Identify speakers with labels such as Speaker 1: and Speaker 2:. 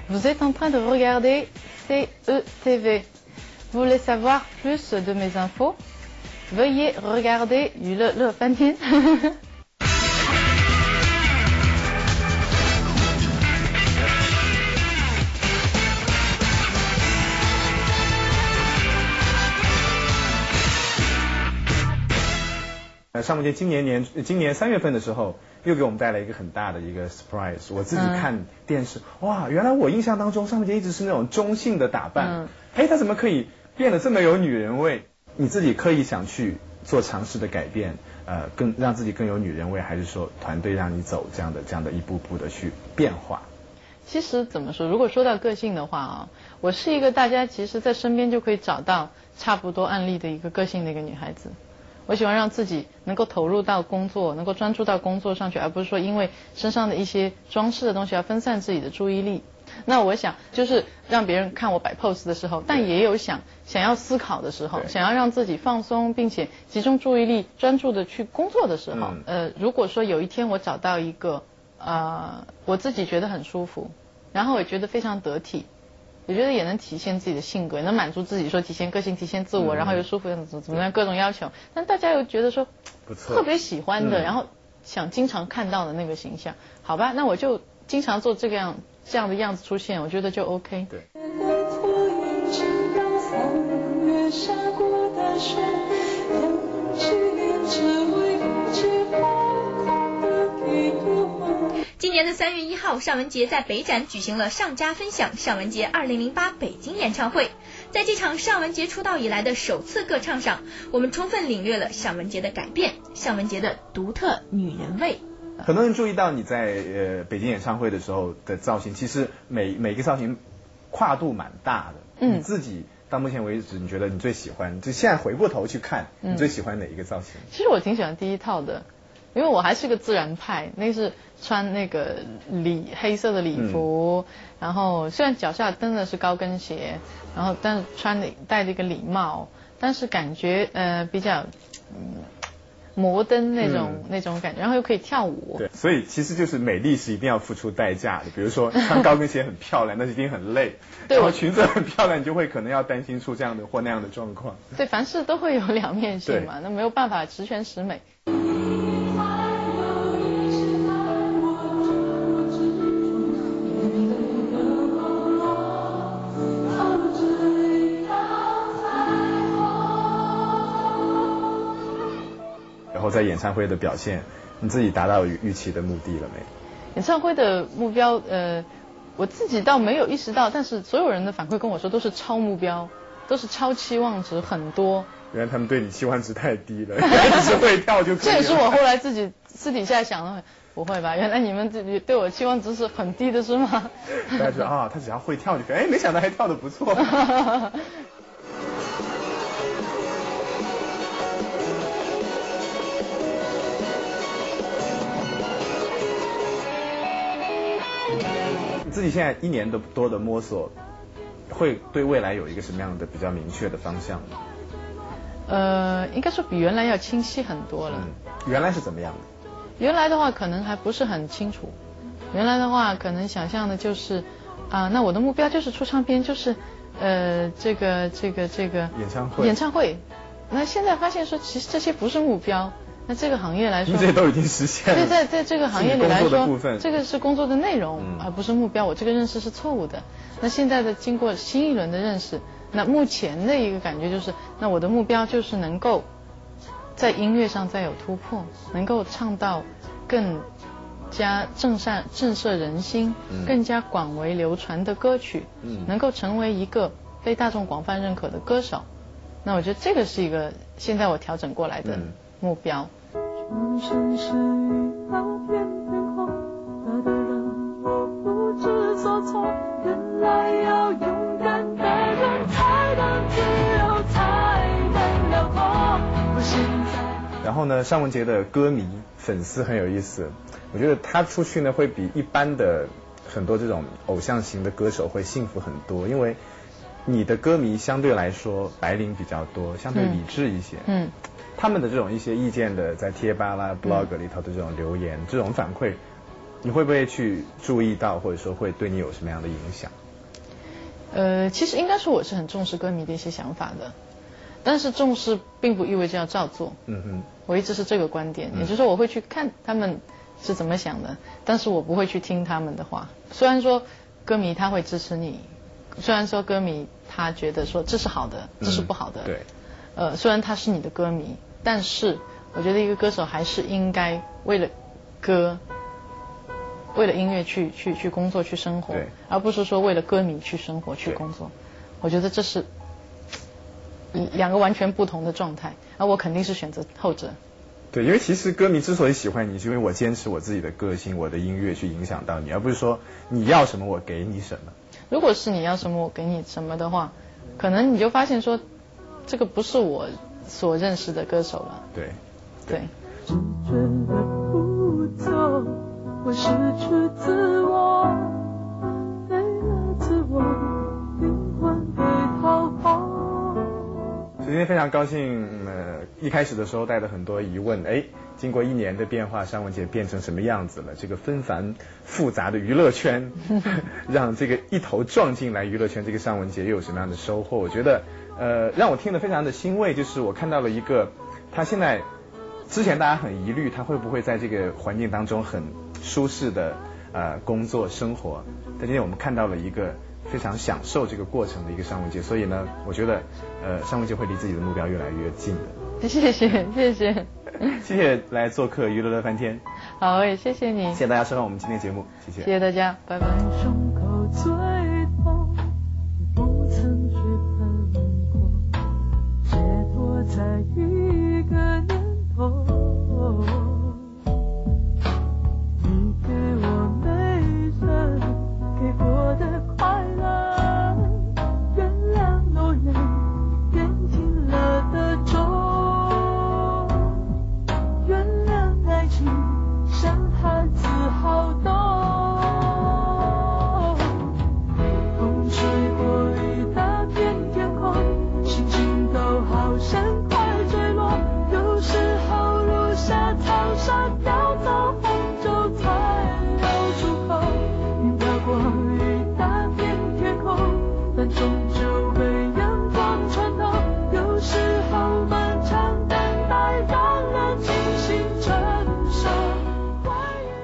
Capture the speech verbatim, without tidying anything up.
Speaker 1: Vous êtes en train de regarder C E T V. Vous voulez savoir plus de mes infos? Veuillez regarder 娱乐乐翻天。
Speaker 2: 上文节今年年今年三月份的时候，又给我们带来一个很大的一个 surprise。我自己看电视，嗯、哇，原来我印象当中上文节一直是那种中性的打扮，嗯，哎，他怎么可以变得这么有女人味？你自己刻意想去做尝试的改变，呃，更让自己更有女人味，还是说团队让你走这样的这样的一步步的去变化？
Speaker 1: 其实怎么说，如果说到个性的话啊，我是一个大家其实在身边就可以找到差不多案例的一个个性的一个女孩子。我喜欢让自己能够投入到工作，能够专注到工作上去，而不是说因为身上的一些装饰的东西要分散自己的注意力。那我想就是让别人看我摆 pose 的时候，但也有想想要思考的时候，想要让自己放松并且集中注意力专注的去工作的时候，嗯、呃，如果说有一天我找到一个呃我自己觉得很舒服，然后我觉得非常得体，我觉得也能体现自己的性格，能满足自己说体现个性、体现自我，嗯、然后又舒服怎么怎么样各种要求，但大家又觉得说
Speaker 2: 不错，
Speaker 1: 特别喜欢的，
Speaker 2: 嗯、
Speaker 1: 然后想经常看到的那个形象，好吧，那我就经常做这个样这样的样子出现，我觉得就 OK。
Speaker 2: 对。
Speaker 3: 今年的三月一号，尚雯婕在北展举行了上家分享尚雯婕二零零八北京演唱会。在这场尚雯婕出道以来的首次歌唱上，我们充分领略了尚雯婕的改变，尚雯婕的独特女人味。
Speaker 2: 很多人注意到你在呃北京演唱会的时候的造型，其实每每个造型跨度蛮大的。嗯，你自己到目前为止，你觉得你最喜欢？就现在回过头去看，你最喜欢哪一个造型？
Speaker 1: 嗯、其实我挺喜欢第一套的。因为我还是个自然派，那是穿那个礼黑色的礼服，嗯、然后虽然脚下真的是高跟鞋，然后但是穿的戴着一个礼帽，但是感觉呃比较嗯摩登那种、嗯、那种感觉，然后又可以跳舞。
Speaker 2: 对，所以其实就是美丽是一定要付出代价的，比如说穿高跟鞋很漂亮，但是一定很累；然后裙子很漂亮，你就会可能要担心出这样的或那样的状况。
Speaker 1: 对，凡事都会有两面性嘛，那没有办法十全十美。
Speaker 2: 然后在演唱会的表现，你自己达到预期的目的了没？
Speaker 1: 演唱会的目标，呃，我自己倒没有意识到，但是所有人的反馈跟我说都是超目标，都是超期望值很多。
Speaker 2: 原来他们对你期望值太低了，只是会跳就可以了。
Speaker 1: 这也是我后来自己私底下想的，不会吧？原来你们自己对我期望值是很低的，是吗？
Speaker 2: 大家觉得啊，他只要会跳就可以，哎，没想到还跳得不错。自己现在一年多多的摸索，会对未来有一个什么样的比较明确的方向吗？
Speaker 1: 呃，应该说比原来要清晰很多了。
Speaker 2: 嗯，原来是怎么样的？
Speaker 1: 原来的话可能还不是很清楚，原来的话可能想象的就是啊、呃，那我的目标就是出唱片，就是呃这个这个这个
Speaker 2: 演唱会演
Speaker 1: 唱会。那现在发现说，其实这些不是目标。那这个行业来说，
Speaker 2: 这些都已经实现了。
Speaker 1: 对，在在这个行业里来说，这个是工作的内容，嗯、而不是目标。我这个认识是错误的。那现在的经过新一轮的认识，那目前的一个感觉就是，那我的目标就是能够在音乐上再有突破，能够唱到更加正善震慑人心、嗯、更加广为流传的歌曲，嗯、能够成为一个被大众广泛认可的歌手。那我觉得这个是一个现在我调整过来的目标。
Speaker 4: 全城是雨浩片片空，大的让我不知所措。原来要勇敢的人才能自由，才能辽阔。我现在。
Speaker 2: 然后呢，尚雯婕的歌迷粉丝很有意思，我觉得他出去呢会比一般的很多这种偶像型的歌手会幸福很多，因为你的歌迷相对来说白领比较多，相对理智一些。嗯。嗯，他们的这种一些意见的在贴吧啦、blog 里头的这种留言，这种反馈， 你会不会去注意到，或者说会对你有什么样的影响？
Speaker 1: 呃，其实应该说我是很重视歌迷的一些想法的，但是重视并不意味着要照做。嗯哼，我一直是这个观点，也就是说我会去看他们是怎么想的，但是我不会去听他们的话。虽然说歌迷他会支持你，虽然说歌迷他觉得说这是好的，这是不好的。嗯、对。呃，虽然他是你的歌迷，但是我觉得一个歌手还是应该为了歌。为了音乐去去去工作去生活，而不是说为了歌迷去生活去工作。我觉得这是两个完全不同的状态，而我肯定是选择后者。
Speaker 2: 对，因为其实歌迷之所以喜欢你，是因为我坚持我自己的个性，我的音乐去影响到你，而不是说你要什么我给你什么。如果是你要什么我给你什么的话，可能你就发现说这个不是我所认识的歌手了。对对。
Speaker 4: 会失去自我，没了自我，灵魂被掏空。
Speaker 2: 今天非常高兴，呃，一开始的时候带着很多疑问，哎，经过一年的变化，尚雯婕变成什么样子了？这个纷繁复杂的娱乐圈，让这个一头撞进来娱乐圈，这个尚雯婕又有什么样的收获？我觉得，呃，让我听得非常的欣慰，就是我看到了一个，他现在之前大家很疑虑，他会不会在这个环境当中很舒适的呃工作生活，但今天我们看到了一个非常享受这个过程的一个尚雯婕，所以呢，我觉得呃尚雯婕会离自己的目标越来越近的。
Speaker 1: 谢谢谢谢
Speaker 2: 谢谢来做客娱乐乐翻天。
Speaker 1: 好，也谢谢你，
Speaker 2: 谢谢大家收看我们今天节目，谢谢，
Speaker 1: 谢谢大家，拜拜。